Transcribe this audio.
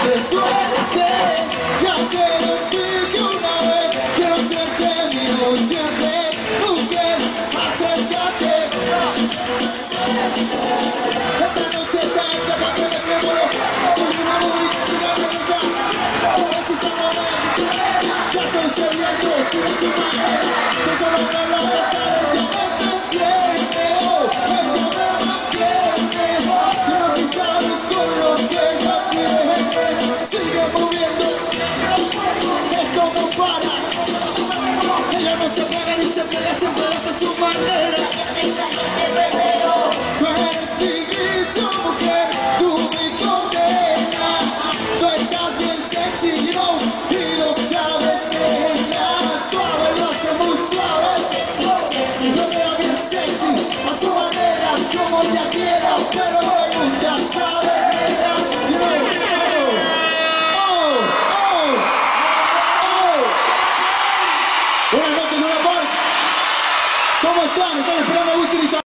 suerte, ya quiero que una vez, quiero serte mío siempre, mujer, acércate. Esta noche está hecha para que me enamoro, soy una movida que me aprieta, por hechizándome, ya estoy sediento, sigue tu manera, que solo me la pasaré, yo me mantiene, ella me mantiene, hipnotizado con lo que ella tiene, sigue moviendo, esto no para, ella no se para ni se pega, siempre hace su manera. Tú eres mi vicio, mujer, tú mi condena, tú estás bien sexy, you know, y lo sabes, nena, suave, lo hace muy suave, lo queda bien sexy, a su manera, como ella quiera, pero me gusta, ¿sabes?